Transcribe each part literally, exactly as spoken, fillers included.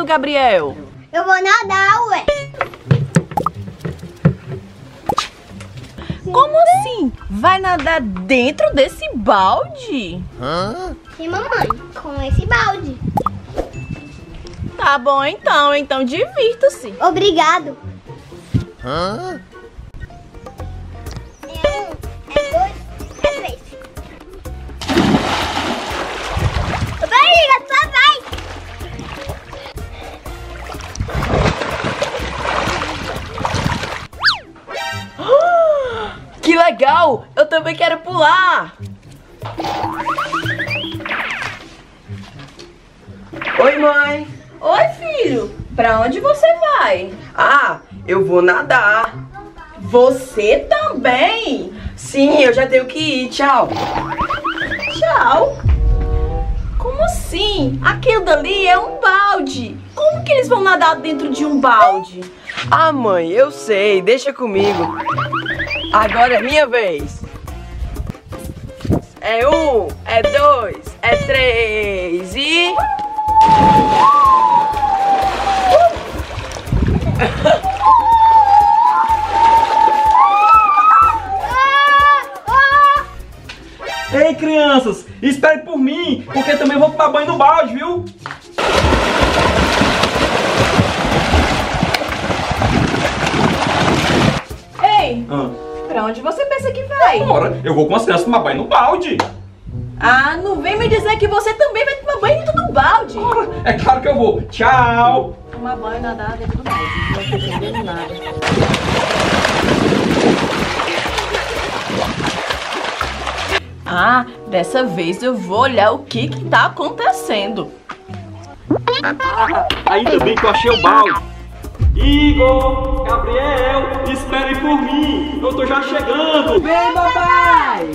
fazendo, Gabriel? Eu vou nadar, ué. Como assim? Vai nadar dentro desse balde? Hã? Sim, mamãe, com esse balde. Tá bom então, então divirta-se. Obrigado. Hã? É um, é dois, é três. Barriga, papai! Que legal! Eu também quero pular! Oi, mãe. Oi, filho! Pra onde você vai? Ah, eu vou nadar. Você também? Sim, eu já tenho que ir. Tchau. Tchau! Como assim? Aquilo dali é um balde! Como que eles vão nadar dentro de um balde? Ah, mãe, eu sei. Deixa comigo. Agora é minha vez. É um, é dois, é três e... Ei, crianças, espere por mim, porque também vou tomar banho no balde, viu? Ei, Ah, pra onde você pensa que vai? ora, eu vou com as crianças tomar banho no balde. Ah, não vem me dizer que você também vai tomar banho dentro do balde. Ora, é claro que eu vou. Tchau. Tomar banho e nadar dentro do balde. Não vai entendendo nada. Ah, dessa vez eu vou olhar o que que tá acontecendo. Ah, ainda bem que eu achei o balde. Igor, Gabriel, esperem por mim. Eu tô já chegando. Vem, papai!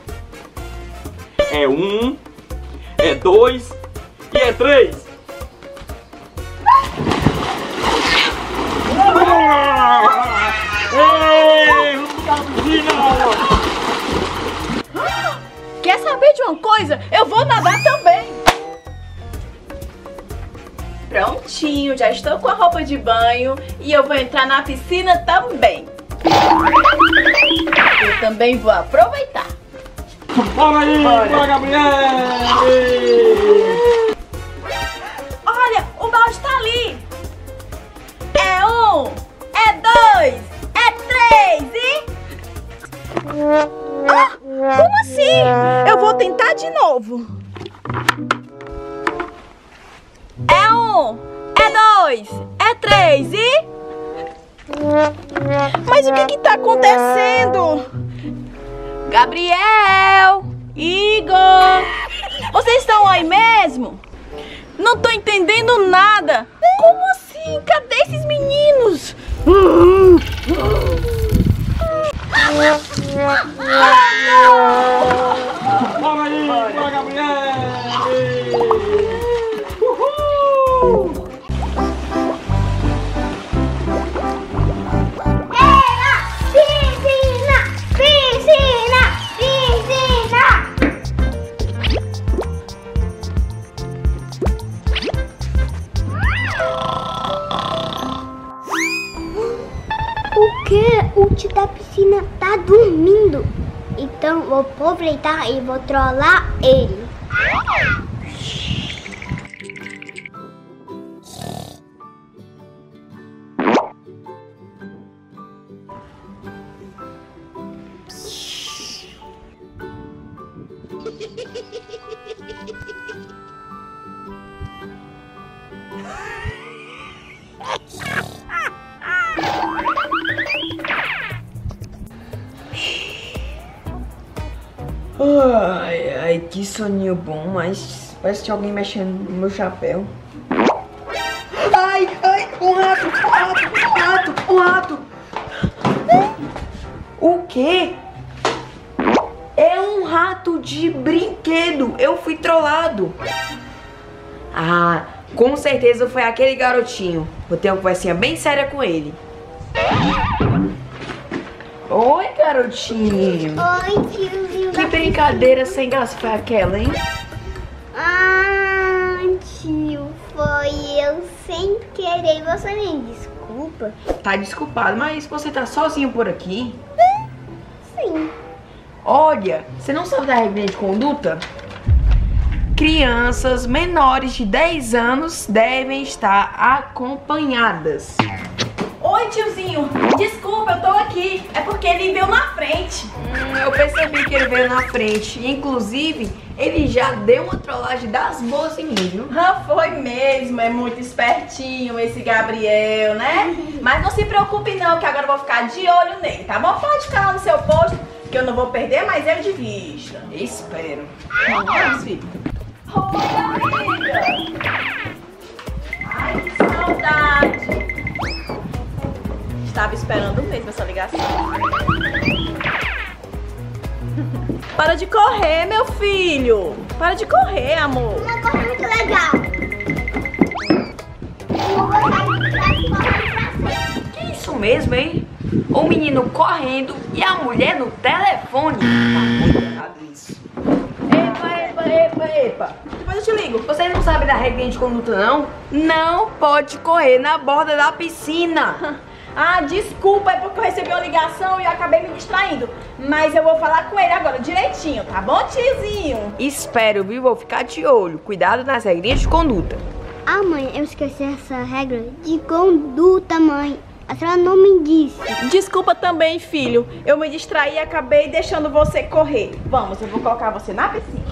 É um, é dois e é três. Ei, vamos pra piscina! Quer saber de uma coisa? Eu vou nadar também. Prontinho, já estou com a roupa de banho e eu vou entrar na piscina também. Eu também vou aproveitar. Bora aí, bora, Gabriel! Olha, o balde tá ali. É um, é dois, é três e... Ah, como assim? Eu vou tentar de novo. É um, é dois, é três e... Mas o que que tá acontecendo? Gabriel, Igor, vocês estão aí mesmo? Não tô entendendo nada. Como assim? Cadê esses meninos? Bora aí, bora, Gabriel! Uhul! Piscina! Piscina! Piscina! O que? O tio da piscina tá dormindo. Então vou aproveitar e vou trollar ele. Ai, ai, que soninho bom, mas parece que tinha alguém mexendo no meu chapéu. Ai, ai, um rato, um rato, um rato, um rato. O quê? É um rato de brinquedo. Eu fui trollado. Ah, com certeza foi aquele garotinho. Vou ter uma conversinha bem séria com ele. Oi, garotinho. Oi, tiozinho. Que brincadeira sem graça foi aquela, hein? Ah, tio, foi eu sem querer, você me desculpa. Tá desculpado, mas você tá sozinho por aqui? Sim. Olha, você não sabe da regra de conduta? Crianças menores de dez anos devem estar acompanhadas. Oi, tiozinho. Desculpa, eu tô aqui. É porque ele veio na frente. Hum, eu percebi que ele veio na frente. Inclusive, ele já deu uma trollagem das boas em mim, viu? Ah, foi mesmo. É muito espertinho esse Gabriel, né? Mas não se preocupe não, que agora eu vou ficar de olho nele, tá bom? Pode ficar lá no seu posto, que eu não vou perder mais ele de vista. Espero. Vamos, filho. Oi, amiga. Ai, que saudade. Estava esperando mesmo essa ligação. Para de correr, meu filho. Para de correr, amor. Uma coisa muito legal. Eu vou sair pra Que isso mesmo, hein? O menino correndo e a mulher no telefone. Tá muito errado isso. Epa, epa, epa, epa. Depois eu te ligo. Vocês não sabem da regra de conduta, não? Não pode correr na borda da piscina. Ah, desculpa, é porque eu recebi uma ligação e eu acabei me distraindo. Mas eu vou falar com ele agora direitinho, tá bom, tiozinho? Espero, viu? Vou ficar de olho. Cuidado nas regrinhas de conduta. Ah, mãe, eu esqueci essa regra de conduta, mãe. A senhora não me disse. Desculpa também, filho. Eu me distraí e acabei deixando você correr. Vamos, eu vou colocar você na piscina.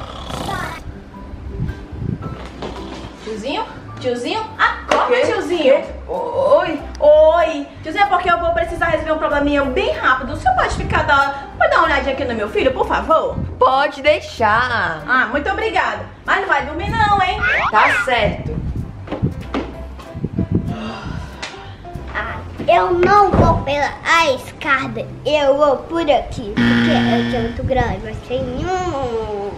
Tiozinho? Tiozinho? Acorda, Quê? tiozinho. Quê? Oi. Oi. Tiozinho, é porque eu vou precisar resolver um probleminha bem rápido. O senhor pode ficar, dar, pode dar uma olhadinha aqui no meu filho, por favor? Pode deixar. Ah, muito obrigada. Mas não vai dormir não, hein? Tá certo. Eu não vou pela a escada, eu vou por aqui, porque eu sou muito grande. Mas tem um,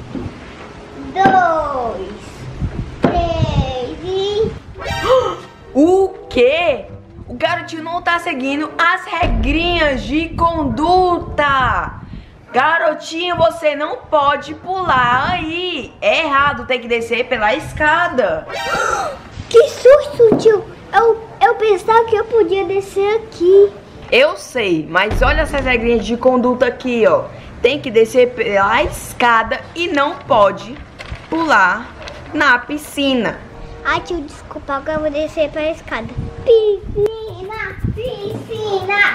dois, três e... O quê? O garotinho não tá seguindo as regrinhas de conduta. Garotinho, você não pode pular aí. É errado, tem que descer pela escada. Que susto, tio! Eu, eu pensava que eu podia descer aqui. Eu sei, mas olha essas regrinhas de conduta aqui, ó. Tem que descer pela escada e não pode pular na piscina. Ai, tio, desculpa, agora eu vou descer pela escada. Piscina, piscina.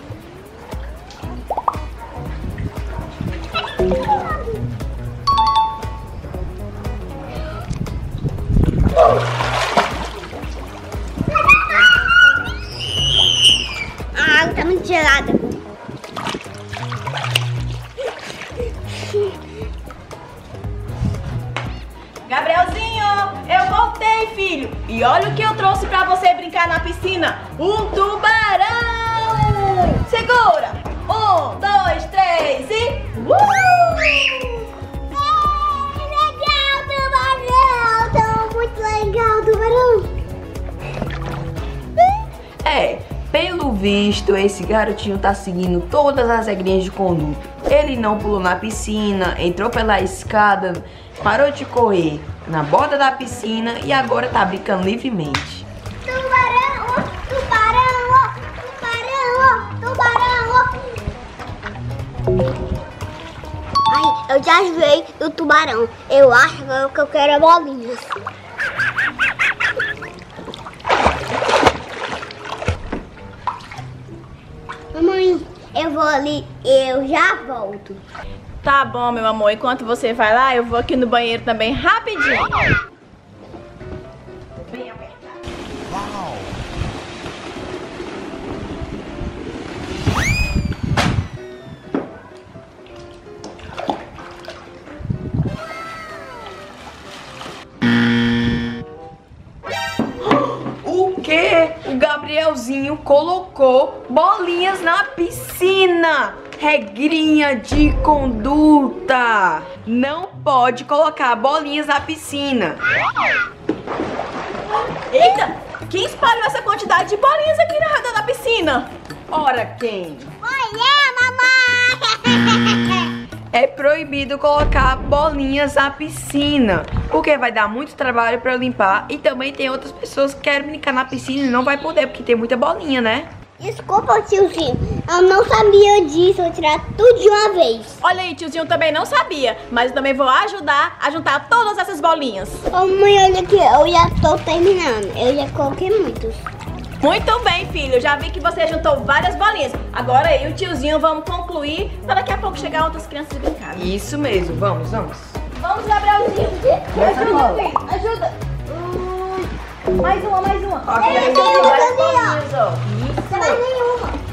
A água tá muito gelada. Gabrielzinho, eu voltei, filho. E olha o que eu trouxe pra você brincar na piscina. Um tubarão. Segura. Um, dois, três e... Uh! Legal, tubarão. Tá muito legal, tubarão. É, pelo visto, esse garotinho tá seguindo todas as regrinhas de conduta. Ele não pulou na piscina, entrou pela escada, parou de correr na borda da piscina e agora tá brincando livremente. Tubarão, tubarão, tubarão, tubarão. Ai, eu já joguei do tubarão. Eu acho que eu quero é bolinhas. Mamãe, eu vou ali, eu já volto. Tá bom, meu amor. Enquanto você vai lá, eu vou aqui no banheiro também rapidinho. Bem apertado. O quê? O Gabrielzinho colocou bolinhas na piscina. Regrinha de conduta. Não pode colocar bolinhas na piscina. Eita! Quem espalhou essa quantidade de bolinhas aqui na rada da piscina? Ora, quem? Olha, mamãe! É proibido colocar bolinhas na piscina. porque vai dar muito trabalho pra eu limpar. E também tem outras pessoas que querem brincar na piscina e não vai poder, porque tem muita bolinha, né? Desculpa, tiozinho, eu não sabia disso, eu tirar tudo de uma vez. Olha aí, tiozinho também não sabia, mas eu também vou ajudar a juntar todas essas bolinhas. Ô mãe, olha aqui, eu já tô terminando, eu já coloquei muitos. Muito bem, filho, já vi que você juntou várias bolinhas. Agora eu e o tiozinho vamos concluir para daqui a pouco chegar outras crianças e brincar. Né? Isso mesmo, vamos, vamos. Vamos, Gabrielzinho. Ajuda, filho, ajuda. Hum, mais uma, mais uma. Eu tenho uma várias também, ó. bolinhas, ó. Isso. Mais nenhuma.